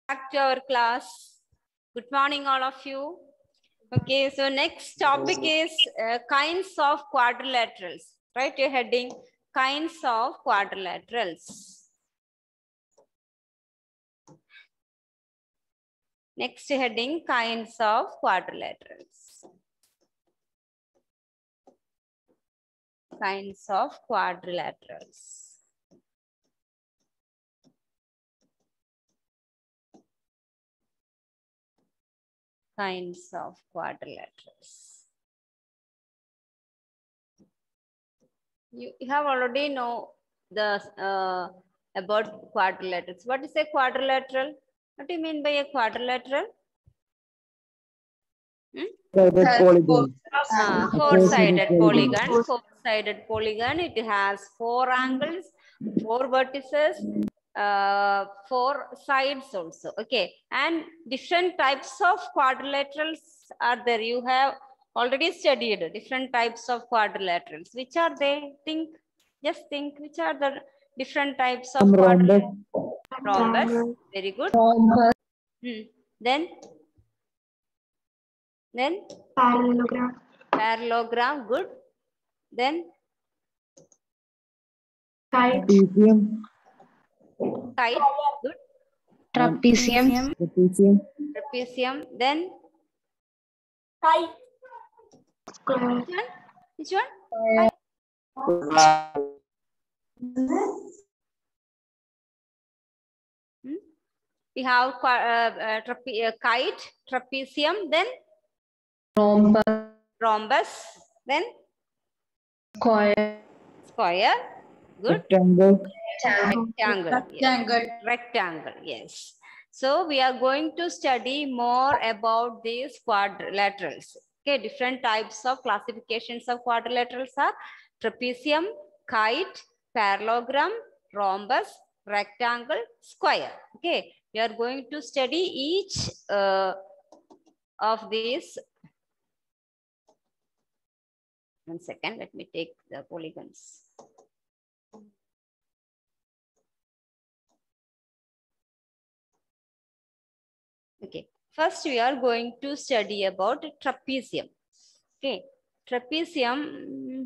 Back to our class. Good morning, all of you. Okay, so next topic is kinds of quadrilaterals. Right, your heading, kinds of quadrilaterals. Next heading, kinds of quadrilaterals. Kinds of quadrilaterals. Kinds of quadrilaterals. You have already know the about quadrilaterals. What is a quadrilateral? What do you mean by a quadrilateral? Four-sided polygon. Four-sided polygon. It has four angles, four vertices, four sides also. Okay, and different types of quadrilaterals are there. You have already studied different types of quadrilaterals. Which are they? Think. Just think. Which are the different types of quadrilaterals? Rhombus. Very good. Then Parallelogram. Parallelogram, good. Then Kite. kite, good. Trapezium. Trapezium. Then Kite. Square. which one? We have kite, trapezium, then rhombus, then Square. square, good. Rectangle, yes. So we are going to study more about these quadrilaterals. Okay, different types of classifications of quadrilaterals are trapezium, kite, parallelogram, rhombus, rectangle, square. Okay, we are going to study each of these. One second, let me take the polygons. Okay, first we are going to study about trapezium. Okay, trapezium.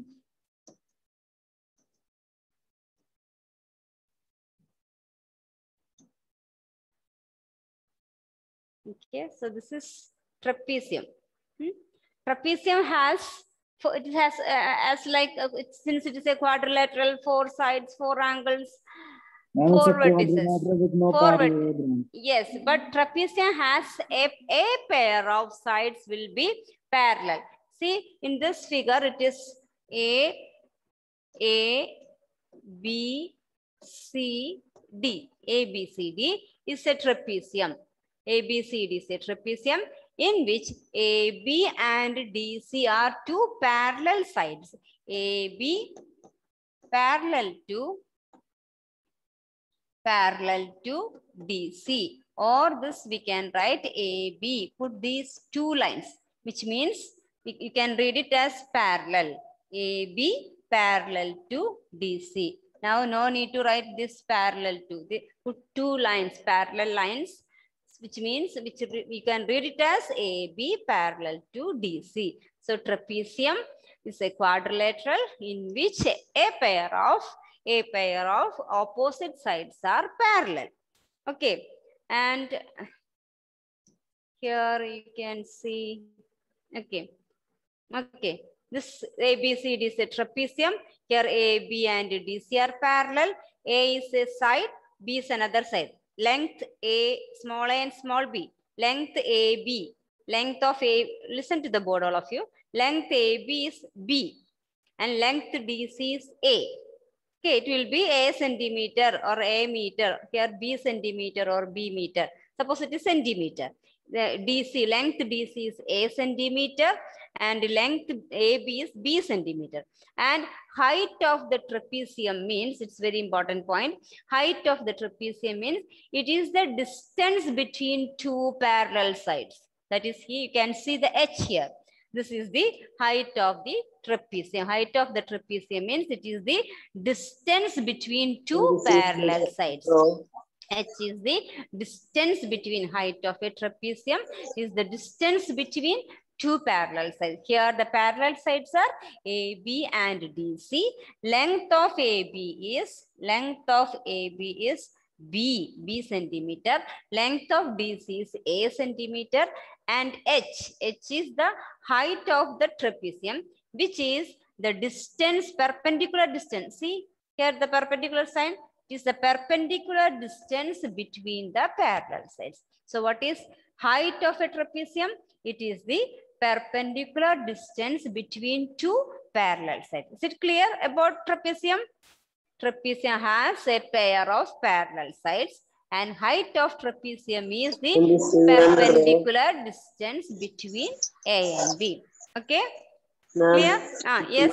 Okay, so this is trapezium. Trapezium has, it has as like since it is a quadrilateral, four sides, four angles, four vertices. Yes, but trapezium has a pair of sides will be parallel. See, in this figure, it is A, B, C, D. A, B, C, D is a trapezium. A, B, C, D is a trapezium in which A, B and DC are two parallel sides. A, B parallel to DC, or this we can write AB. Put these two lines, which means you can read it as parallel. AB parallel to DC. Now no need to write this parallel to. Put two lines, parallel lines, which means we can read it as AB parallel to DC. So trapezium is a quadrilateral in which a pair of opposite sides are parallel. Okay, and here you can see, okay, this ABCD is a trapezium. Here A, B and DC are parallel. A is a side, B is another side. Length A, small a and small b. Length AB, length of A, listen to the board all of you. Length AB is B and length DC is A. Okay, it will be A centimeter or A meter. Here B centimeter or B meter. Suppose it is centimeter. The DC, length DC is A centimeter and length AB is B centimeter. And height of the trapezium means, it's very important point. Height of the trapezium means it is the distance between two parallel sides. That is, here you can see the H here. This is the height of the trapezium. Height of the trapezium means it is the distance between two parallel sides. H is the distance between height of a trapezium is the distance between two parallel sides. Here the parallel sides are AB and DC. Length of AB is B centimeter. Length of DC is A centimeter, and H is the height of the trapezium, which is the distance, perpendicular distance. See here the perpendicular sign is the perpendicular distance between the parallel sides. So what is height of a trapezium? It is the perpendicular distance between two parallel sides. Is it clear about trapezium? Trapezium has a pair of parallel sides, and height of trapezium is the perpendicular distance between A and B. Okay? Clear? Yes.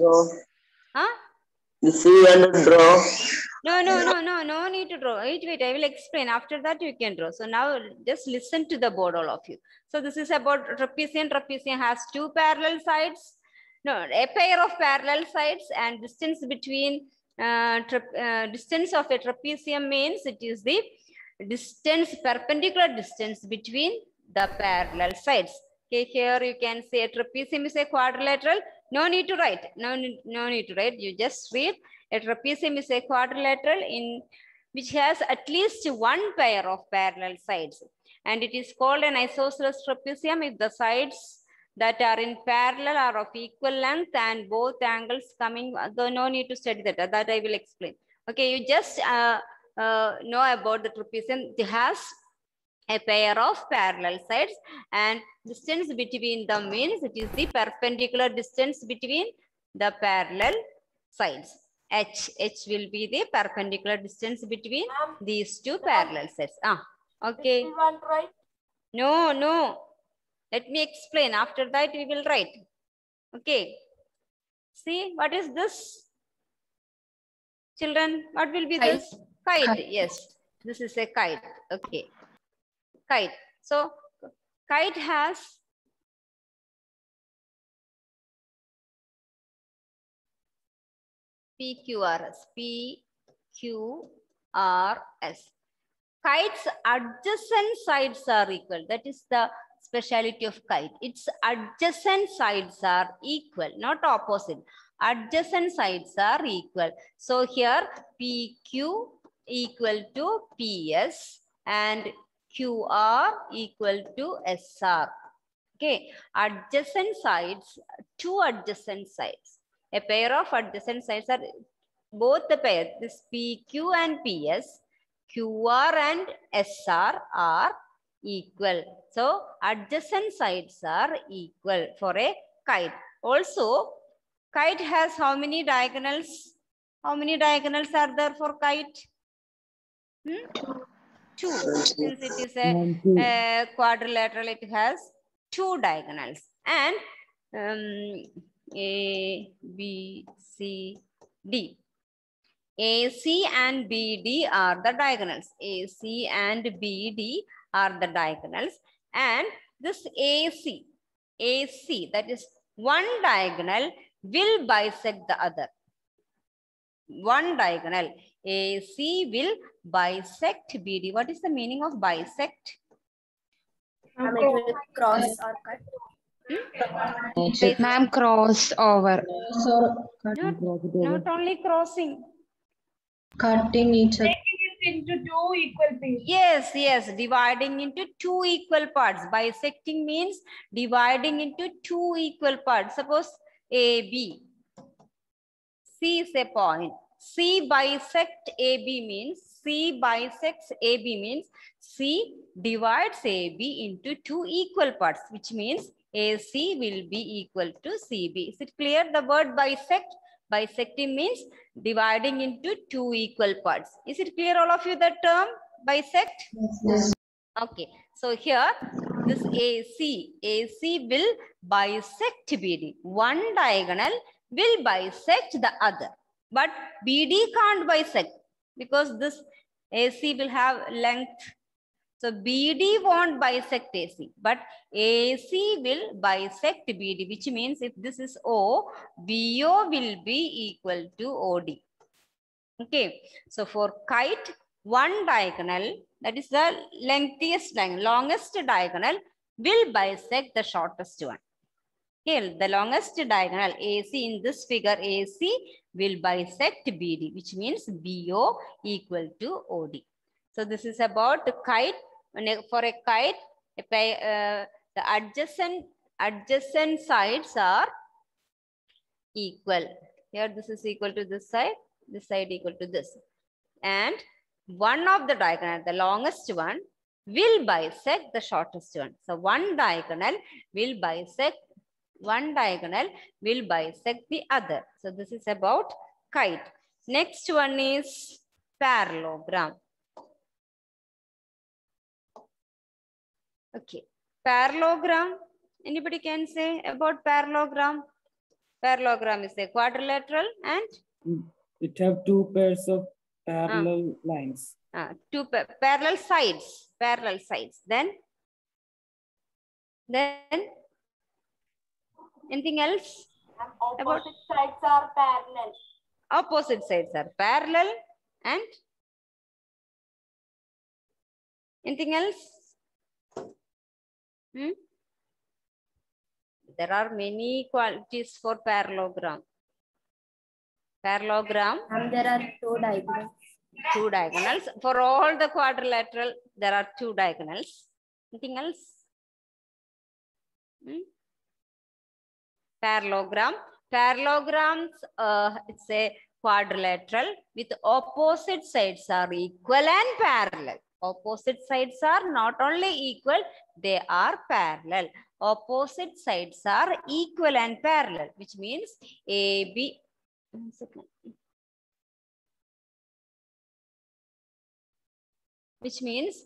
The C and draw. No need to draw. Wait, I will explain. After that, you can draw. So now just listen to the board, all of you. So this is about trapezium. Trapezium has two parallel sides. No, a pair of parallel sides, and distance between distance of a trapezium means it is the distance, perpendicular distance between the parallel sides. Okay, here you can say a trapezium is a quadrilateral. No need to write. No need to write. You just read. A trapezium is a quadrilateral in which has at least one pair of parallel sides, and it is called an isosceles trapezium if the sides that are in parallel are of equal length and both angles coming. Though no need to study that. That I will explain. Okay, you just know about the trapezium. It has a pair of parallel sides, and distance between them means it is the perpendicular distance between the parallel sides. H will be the perpendicular distance between these two parallel sides. Okay. Right? No. Let me explain. After that, we will write. Okay. See, what is this? Children, what will be this? Kite. Yes, this is a kite. Okay. Kite. So, kite has PQRS. Kite's adjacent sides are equal. That is the speciality of kite. Its adjacent sides are equal, not opposite. Adjacent sides are equal. So here PQ equal to PS and QR equal to SR. Okay, adjacent sides, two adjacent sides. A pair of adjacent sides are both the pair. This PQ and PS, QR and SR are equal. So adjacent sides are equal for a kite. Also, kite has how many diagonals? How many diagonals are there for kite? Two. Since it is a quadrilateral, it has two diagonals. And A, B, C, D. AC and BD are the diagonals. AC and BD are the diagonals. And this AC, that is one diagonal will bisect the other. One diagonal, AC will bisect BD. What is the meaning of bisect? Cross or cut. Ma'am, cross over. Not only crossing. Cutting each other. Into two equal pieces. Yes, dividing into two equal parts. Bisecting means dividing into two equal parts. Suppose AB. C is a point. C bisect AB means C bisects AB means C divides AB into two equal parts, which means AC will be equal to CB. Is it clear? The word bisect? Bisecting means dividing into two equal parts. Is it clear, all of you, the term bisect? Yes. Okay. So here, this AC will bisect BD. One diagonal will bisect the other. But BD can't bisect because this AC will have length. So BD won't bisect AC, but AC will bisect BD, which means if this is O, BO will be equal to OD. Okay, so for kite, one diagonal, that is the lengthiest diagonal, longest diagonal will bisect the shortest one. Okay, the longest diagonal AC in this figure, AC will bisect BD, which means BO equal to OD. So this is about the kite. For a kite, the adjacent sides are equal. Here this is equal to this side equal to this. And one of the diagonal, the longest one, will bisect the shortest one. So one diagonal will bisect the other. So this is about kite. Next one is parallelogram. Okay, parallelogram. Anybody can say about parallelogram? Parallelogram is a quadrilateral and it have two pairs of parallel lines. Two parallel sides. Then anything else? Opposite sides are parallel. Opposite sides are parallel and anything else? There are many qualities for parallelogram. Parallelogram. There are two diagonals. Two diagonals. For all the quadrilateral, there are two diagonals. Anything else? Parallelogram. Parallelograms, it's a quadrilateral with opposite sides are equal and parallel. Opposite sides are not only equal, they are parallel. Opposite sides are equal and parallel, which means AB. Which means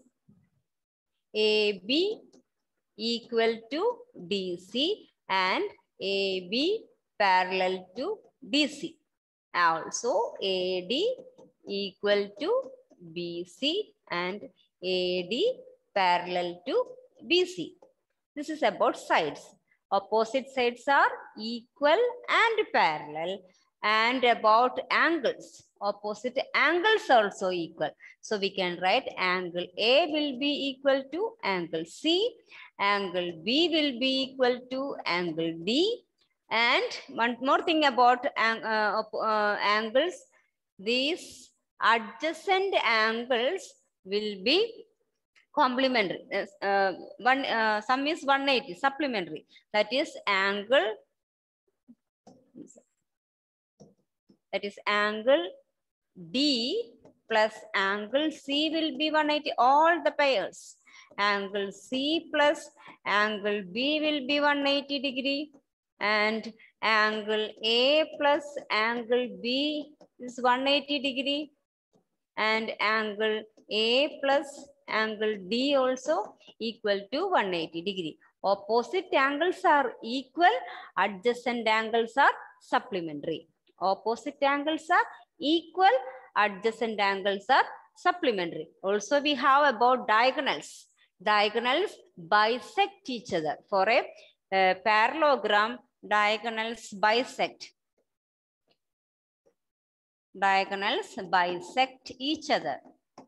AB equal to DC and AB parallel to DC. Also AD equal to BC and AD parallel to BC. This is about sides. Opposite sides are equal and parallel. And about angles, opposite angles also equal. So we can write angle A will be equal to angle C, angle B will be equal to angle D. And one more thing about angles, these adjacent angles will be complementary. Sum is 180, supplementary. That is angle D plus angle C will be 180, all the pairs. Angle C plus angle B will be 180 degree. And angle A plus angle B is 180 degree. And angle A plus angle D also equal to 180 degree. Opposite angles are equal, adjacent angles are supplementary. Opposite angles are equal, adjacent angles are supplementary. Also we have about diagonals. Diagonals bisect each other. For a parallelogram, diagonals bisect. Diagonals bisect each other.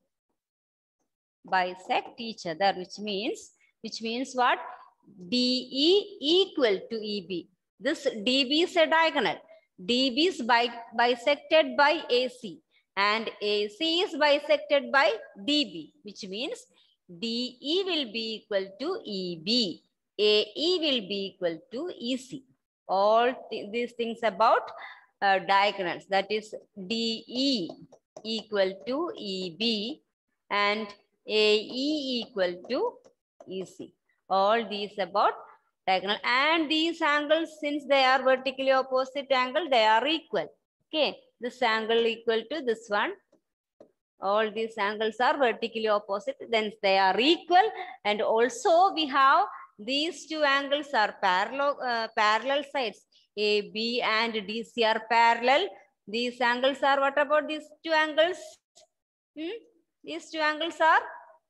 Bisect each other, which means what? DE equal to EB. This DB is a diagonal. DB is bisected by AC and AC is bisected by DB, which means DE will be equal to EB. AE will be equal to EC. All these things about diagonals, that is DE equal to EB and AE equal to EC. All these about diagonal, and these angles, since they are vertically opposite angle, they are equal. Okay, this angle equal to this one. All these angles are vertically opposite, then they are equal. And also we have these two angles are parallel sides. AB and DC are parallel. These angles are, what about these two angles? These two angles are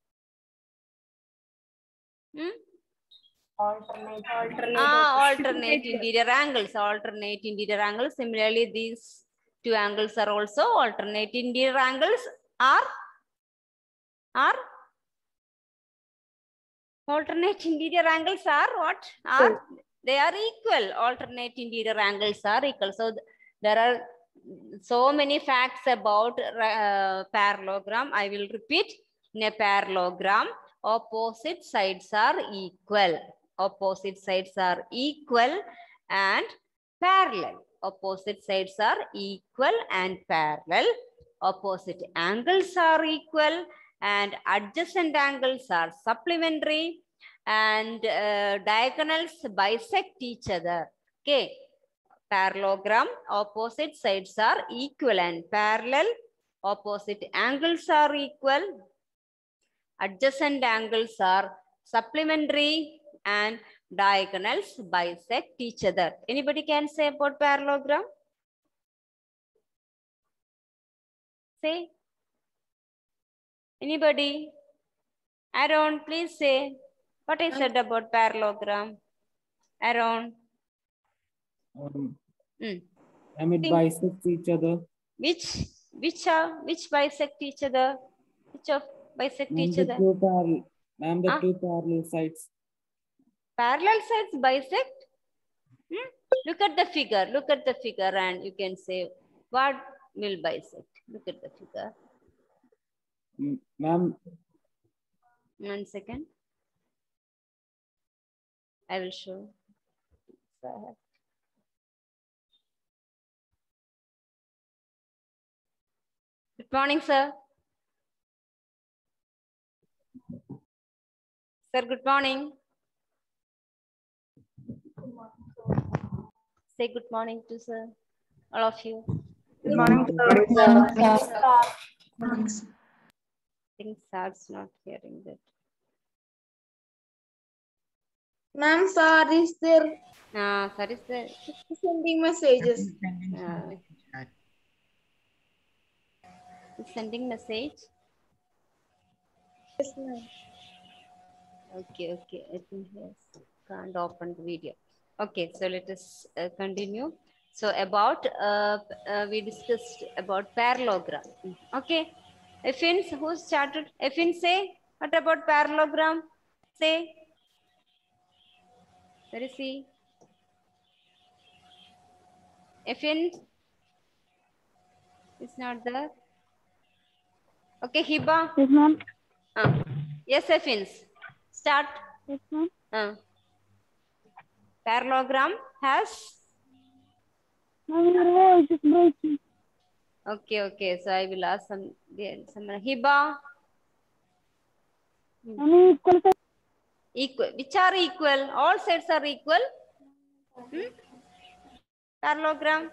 alternate interior angles. Alternate interior angles. Similarly, these two angles are also alternate interior angles are are alternate interior angles are what? Are they are equal. Alternate interior angles are equal. So there are so many facts about parallelogram. I will repeat. In a parallelogram, opposite sides are equal. Opposite sides are equal and parallel. Opposite sides are equal and parallel. Opposite angles are equal and adjacent angles are supplementary, and diagonals bisect each other. Okay. Parallelogram, opposite sides are equal and parallel. Opposite angles are equal. Adjacent angles are supplementary and diagonals bisect each other. Anybody can say about parallelogram? Say. Anybody? Aaron, please say what I said about parallelogram. Aaron. It bisects each other. Which bisect each other? Which of bisect each other? Two parallel sides. Parallel sides bisect? Look at the figure. Look at the figure and you can say what will bisect. Look at the figure. Ma'am. 1 second. I will show. Good morning, sir. Sir, good morning. Say good morning to sir, all of you. Good morning, Sir. I think sir's not hearing that. Ma'am, sir is there Sir is there. sending messages. He's sending message. Yes, ma'am. Okay. I think yes. Can't open the video. Okay, so let us continue. So about we discussed about parallelogram. Okay, Effins, who started? Effins, say what about parallelogram? Say. Where is he? Effins is not there. Okay, Hiba. Yes, ma'am. Yes, Effins. Start. Yes, ma'am. Parallelogram has. Ma'am, your voice is breaking. Okay. So I will ask some Hiba. Equal. Which are equal? All sides are equal. Parallelogram.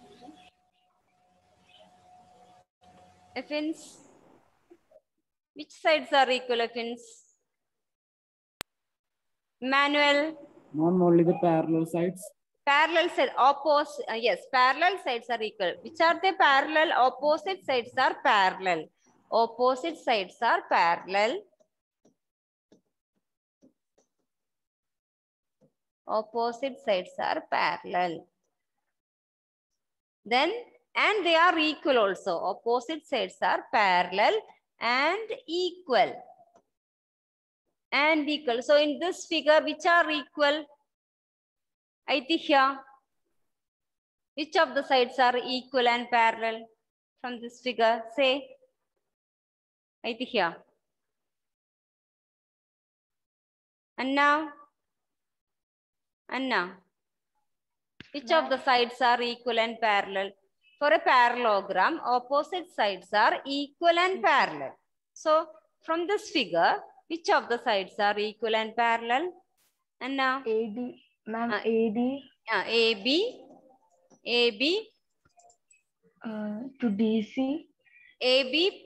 Effins. Which sides are equal, Effins? Manuel. Not only the parallel sides. Parallel side, opposite. Yes, parallel sides are equal. Which are the parallel? Opposite sides are parallel. Opposite sides are parallel. Opposite sides are parallel. Then, and they are equal also. Opposite sides are parallel and equal. And equal. So in this figure, which are equal? Aitihya. Which of the sides are equal and parallel from this figure? Say. Aitihya. Anna. Which of the sides are equal and parallel? For a parallelogram, opposite sides are equal and parallel. So from this figure, which of the sides are equal and parallel? Anna. AD. Ma'am, AD. AB. To DC. AB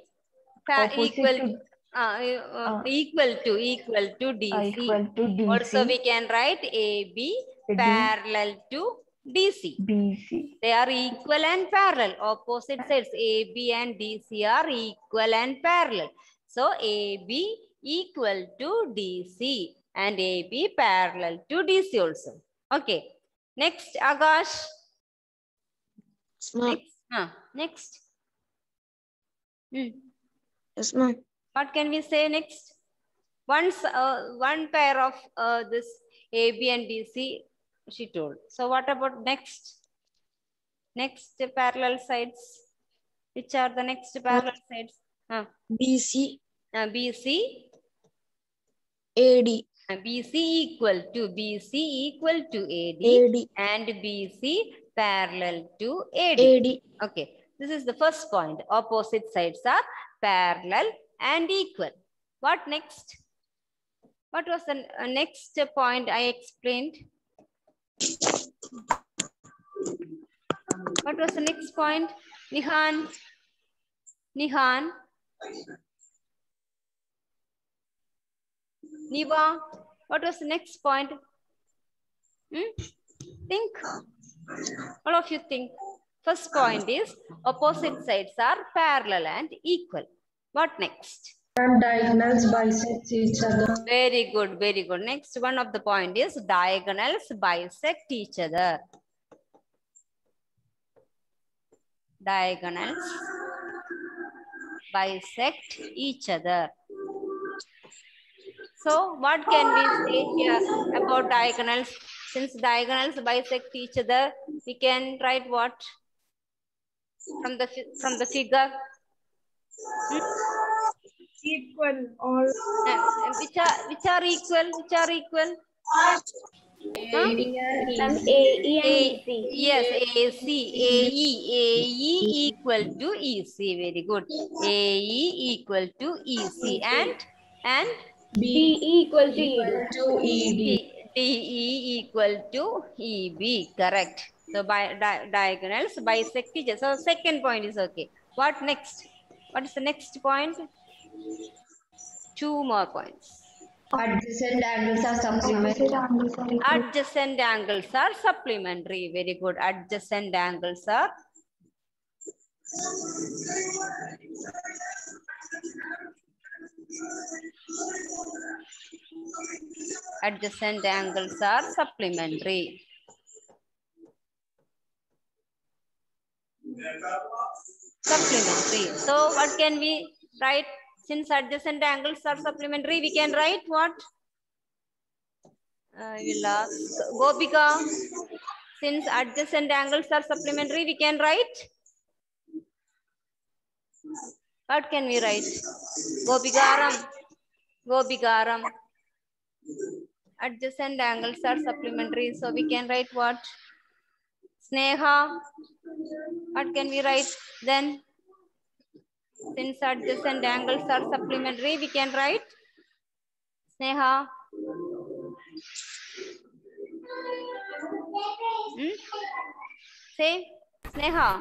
equal to DC. Equal to DC. Also we can write AB parallel to DC. BC. They are equal and parallel. Opposite sides AB and DC are equal and parallel. So AB equal to DC and AB parallel to DC also. Okay. Next, Akash. Next. Yes, ma'am. What can we say next? Once one pair of this AB and DC she told. So what about next? Next parallel sides. Which are the next parallel sides? BC, BC. AD, BC equal to AD, and BC parallel to AD. Okay, this is the first point. Opposite sides are parallel and equal. What next? What was the next point I explained? What was the next point? Nihan? Nihan? Niva? What was the next point? Think. All of you think. First point is opposite sides are parallel and equal. What next? diagonals bisect each other. Very good, very good. Next one of the point is diagonals bisect each other. Diagonals bisect each other. So what can we say here about diagonals? Since diagonals bisect each other, we can write what from the figure? Equal or which are equal? Which are equal? AE and Yes, AC, AE equal to EC. Very good. AE equal to EC and B equal to ED. DE equal to EB. Correct. So by diagonals bisect each other. So second point is okay. What next? What is the next point? 2 more points. Adjacent angles are supplementary. Adjacent angles are supplementary. Very good. Adjacent angles are supplementary. Supplementary. So what can we write? Since adjacent angles are supplementary, we can write what? I will ask Gopika. Since adjacent angles are supplementary, we can write. What can we write? Gopikaram. Adjacent angles are supplementary, so we can write what? Sneha. What can we write then? Since adjacent angles are supplementary, we can write. Sneha. Say, Sneha.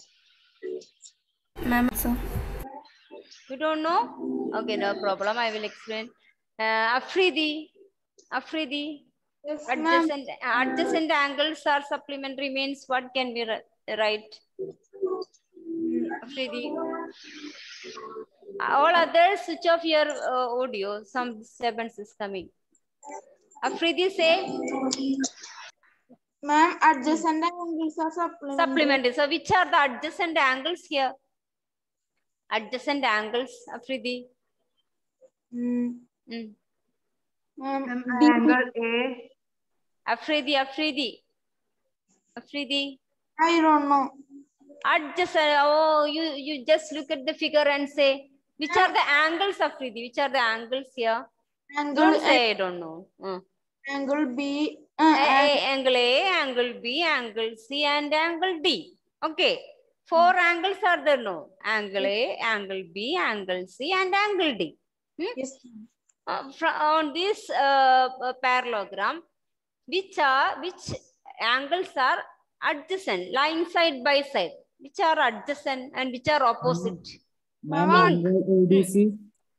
Ma'am, sir. You don't know? Okay, no problem. I will explain. Afridi. yes, Adjacent angles are supplementary means what can we write? Afridi. All others switch off your audio. Some disturbance is coming. Afridi, say. ma'am, adjacent angles are Supplementary. So which are the adjacent angles here? Adjacent angles, Afridi. Angle A. Afridi. I don't know. Adjacent. Oh, you just look at the figure and say which are the angles, Afridi? Which are the angles here? Don't say I don't know. Angle B. Angle A, angle B, angle C, and angle D. Okay. 4 angles are there, no? Angle A, angle B, angle C, and angle D. Yes. On this parallelogram, which angles are adjacent, lying side by side? Which are adjacent and which are opposite? Angle ABC.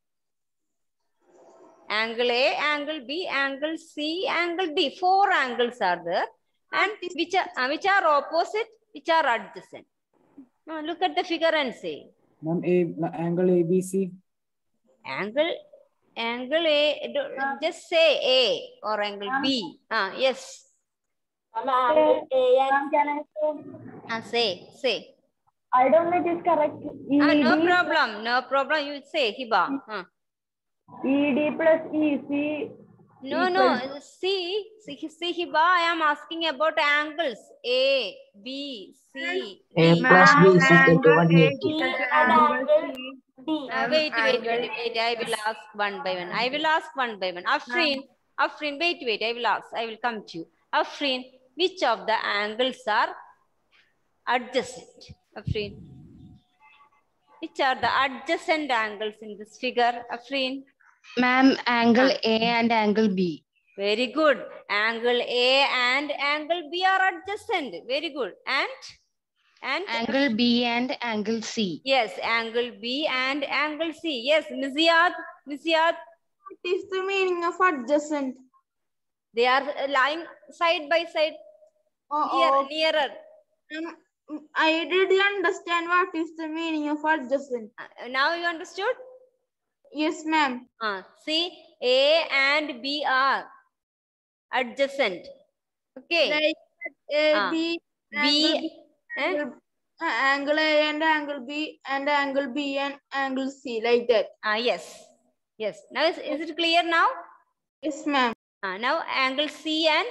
Angle A, angle B, angle C, angle D. 4 angles are there. And which are opposite, which are adjacent? Now look at the figure and say. Ma'am, angle ABC. Angle A, just say A or angle B. Yes. Ma'am, can I say? Say. I don't know it is correct. No ED, problem. No problem. You say Hiba. ED plus EC. No, no. See, Hiba, I am asking about angles. A, B, C, A D. plus B is equal to Angle A 180. equal to angle C. Wait. I will ask one by one. I will ask one by one. Afrin, wait. I will ask. I will come to you. Afrin, which of the angles are adjacent? Afrin, which are the adjacent angles in this figure? Afrin. Ma'am, angle A and angle B. Very good. Angle A and angle B are adjacent. Very good. And Angle B and angle C. yes, angle B and angle C. Yes, Miziad. What is the meaning of adjacent? They are lying side by side, nearer. I didn't understand what is the meaning of adjacent. Now you understood? Yes, ma'am. See, A and B are adjacent. Okay. Like A, B, B. angle A and angle B and angle B and angle C, like that. Yes. Now is it clear now? Yes, ma'am. Now angle C and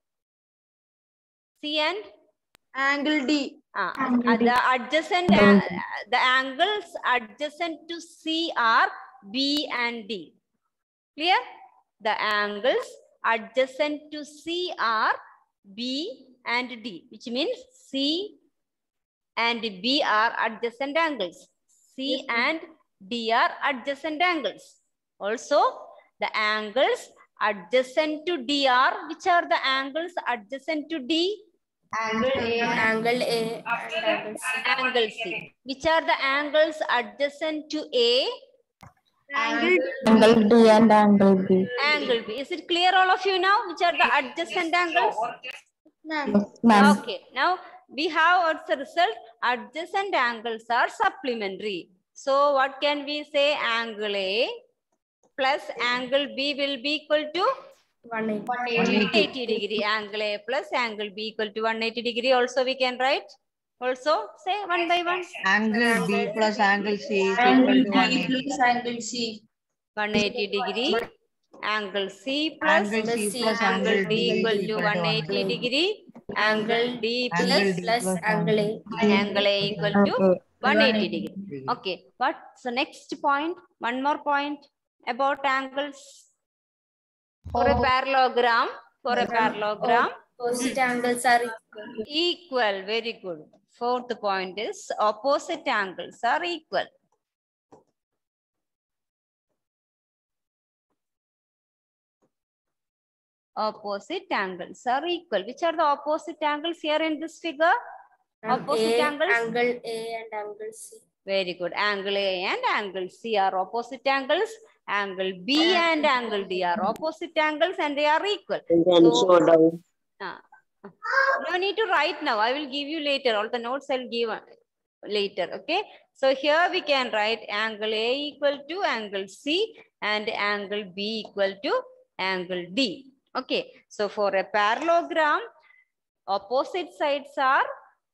Angle D. the adjacent the angles adjacent to C are B and D. Clear? The angles adjacent to C are B and D, which means C and B are adjacent angles. C and D are adjacent angles. Also, the angles adjacent to D are, which are the angles adjacent to D? Angle A, Angle C. Which are the angles adjacent to A? Angle D and angle B. Angle B. Is it clear, all of you now? Which are the adjacent angles? Ma'am. Okay. Now we have what's the result? Adjacent angles are supplementary. So what can we say? Angle A plus angle B will be equal to 180 degree. Angle A plus angle B equal to 180 degree. Also we can write. Also say one by one. Angle B plus angle C is equal to 180. Angle C. 180 degree. Angle C plus Angle C plus angle D equal to 180 degree. Angle D plus angle A. angle A equal to 180 degree. Okay. What's the next point? One more point about angles. For a parallelogram. Opposite angles are Equal. Very good. Fourth point is opposite angles are equal. Opposite angles are equal. Which are the opposite angles here in this figure? Opposite angles? Angle A and angle C. Very good. Angle A and angle C are opposite angles. Angle B and angle D are opposite angles and they are equal. So, no need to write now. I will give you later. All the notes I'll give later. Okay. So here we can write angle A equal to angle C and angle B equal to angle D. Okay. So for a parallelogram, opposite sides are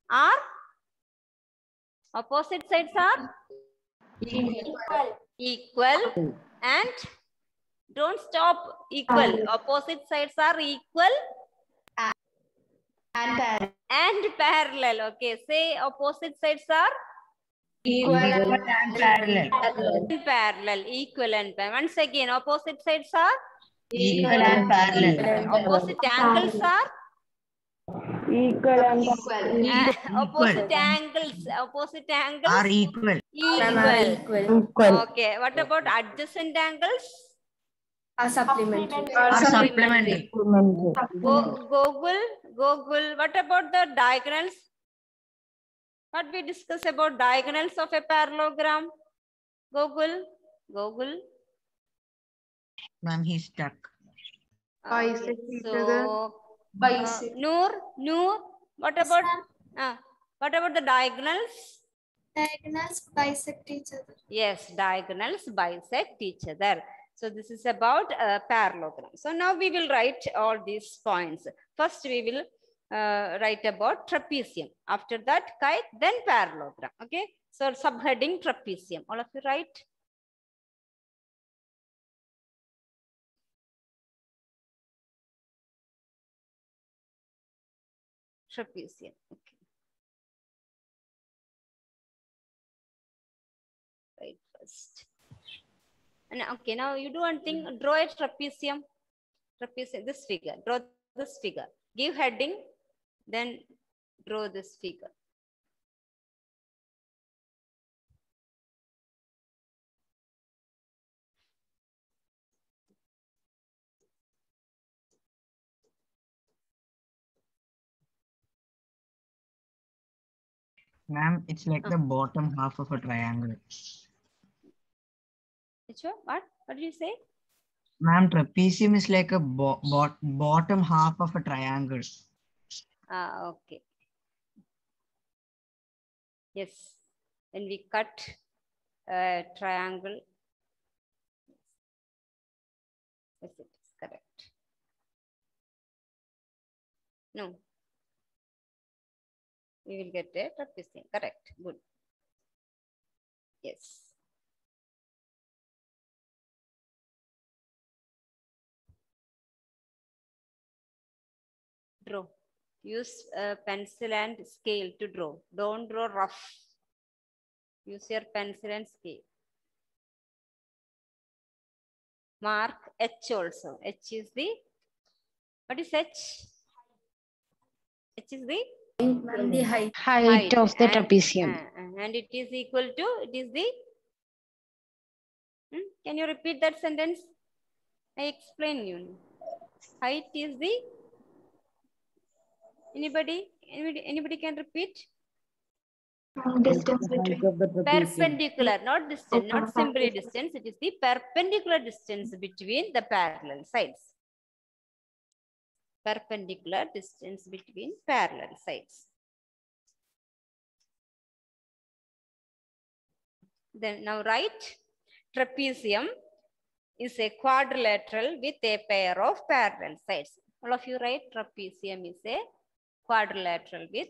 equal and don't stop equal. Opposite sides are equal and parallel. Okay, say opposite sides are Equal and parallel. parallel. Equal and parallel. Once again, opposite sides are Equal and parallel. opposite angles are Equal and opposite angles Are equal. equal. Okay, what about adjacent angles? Supplementary. Are supplementary. Google, what about the diagonals? What we discuss about diagonals of a parallelogram? Google. Ma'am, he's stuck. Bisect each So, Noor, what about the diagonals? Diagonals bisect each other. Yes, diagonals bisect each other. So this is about a parallelogram. So now we will write all these points. First we will write about trapezium. After that, kite, then parallelogram. Okay. So subheading trapezium. All of you write. Trapezium. Okay. Right first. And okay, now you do one thing. Draw a trapezium. Trapezium. This figure. Draw this figure. Give heading. Then draw this figure. Ma'am, it's like the bottom half of a triangle. Which one? What? What did you say? Ma'am, trapezium is like a bottom half of a triangle. Ah, okay. Yes. When we cut a triangle. Yes, it is correct. No. We will get a trapezium. Correct. Good. Yes. Draw. Use a pencil and scale to draw. Don't draw rough. Use your pencil and scale. Mark H also. H is the, what is H? H is the The height. Height of the trapezium. and it is equal to, it is the, can you repeat that sentence? I explain you. Height is the, anybody can repeat? Distance Height between. of the trapezium. Perpendicular, not distance, not simply distance. It is the perpendicular distance between the parallel sides. Perpendicular distance between parallel sides. Then now write, trapezium is a quadrilateral with a pair of parallel sides. All of you write, trapezium is a quadrilateral with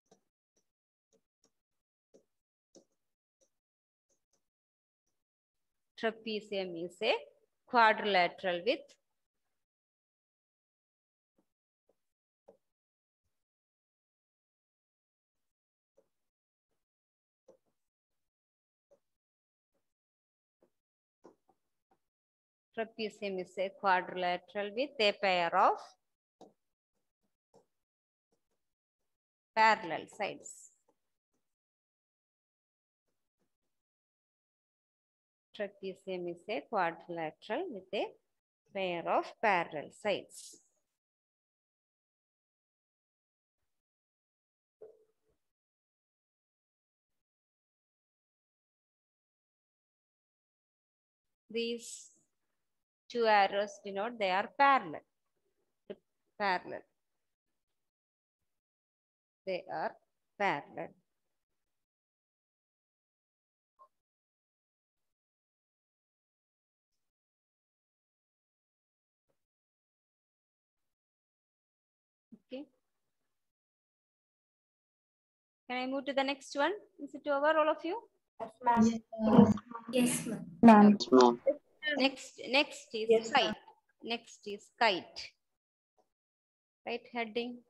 trapezium is a quadrilateral with a pair of parallel sides. Trapezium is a quadrilateral with a pair of parallel sides. These two arrows denote they are parallel. Parallel. They are parallel. Okay. Can I move to the next one? Is it over, all of you? Yes, ma'am. Next is Yes, kite. Next is kite. Right heading.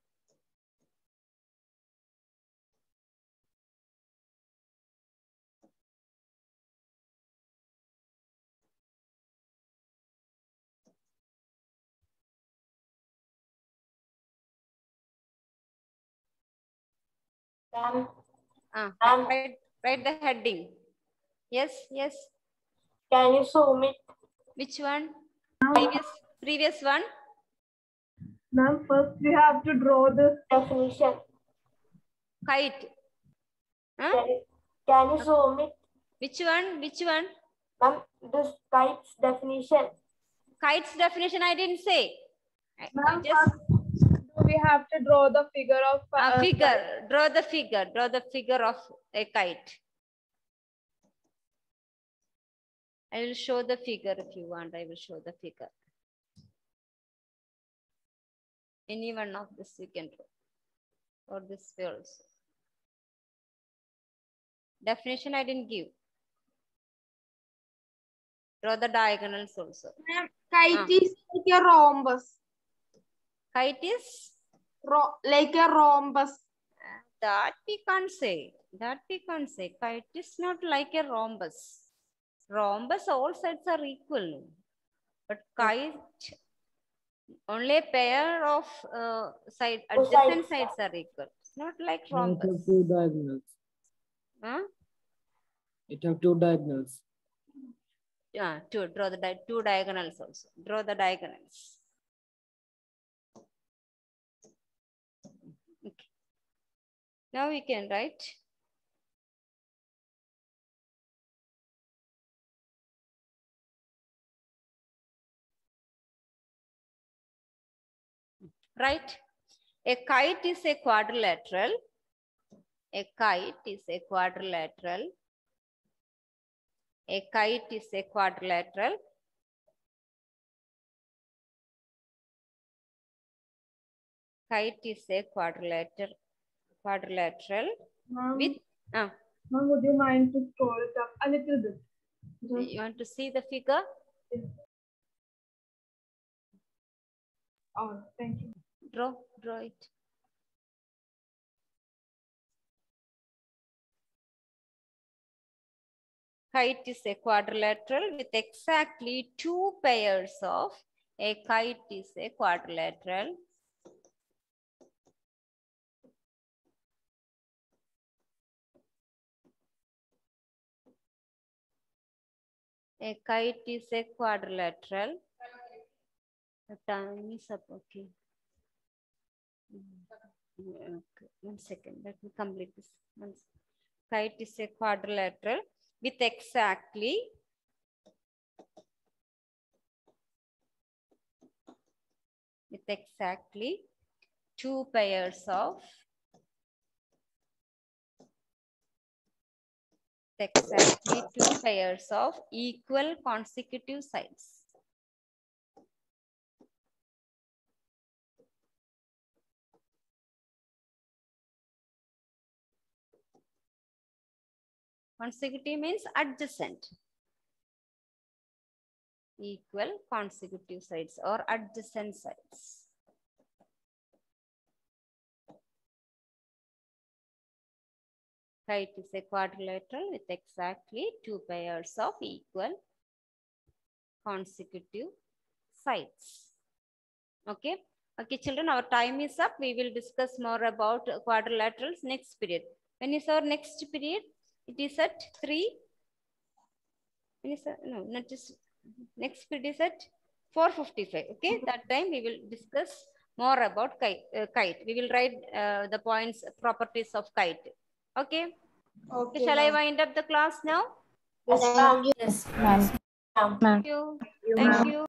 Write the heading. Yes. Can you zoom it? Which one? Previous one. Ma'am, first we have to draw the definition. Kite. Can you zoom it? Which one? Ma'am, this kite's definition. Kite's definition I didn't say. Ma'am, we have to draw the figure of figure. Draw the figure. Draw the figure of a kite. I will show the figure if you want. I will show the figure. Any one of this you can draw. Or this way also. Definition I didn't give. Draw the diagonals also. Ma'am, kite is like a rhombus. Kite is? Like a rhombus. That we can't say. That we can't say. Kite is not like a rhombus. Rhombus, all sides are equal. But kite, only a pair of adjacent sides are equal. It's not like It have rhombus. two diagonals. Huh? It have two diagonals. Yeah, draw the two diagonals also. Draw the diagonals. Okay. Now we can write. Right. A kite is a quadrilateral. A kite is a quadrilateral. A kite is a quadrilateral. Kite is a quadrilateral with. Ma'am, would you mind to scroll it up a little bit? You want to see the figure? Oh, thank you. Draw it. Kite is a quadrilateral with exactly two pairs of. A kite is a quadrilateral. A kite is a quadrilateral. The time is up. Okay. Okay. 1 second. Let me complete this. Kite is a quadrilateral with exactly two pairs of equal consecutive sides. Consecutive means adjacent. Equal consecutive sides or adjacent sides. Kite is a quadrilateral with exactly two pairs of equal consecutive sides. Okay. Okay, children, our time is up. We will discuss more about quadrilaterals next period. When is our next period? It is at 3. No, not just next period is at 4:55. Okay, that time we will discuss more about kite. We will write the points, properties of kite. Okay. Okay. Shall I wind up the class now? Yes, ma'am. Thank you. Thank you.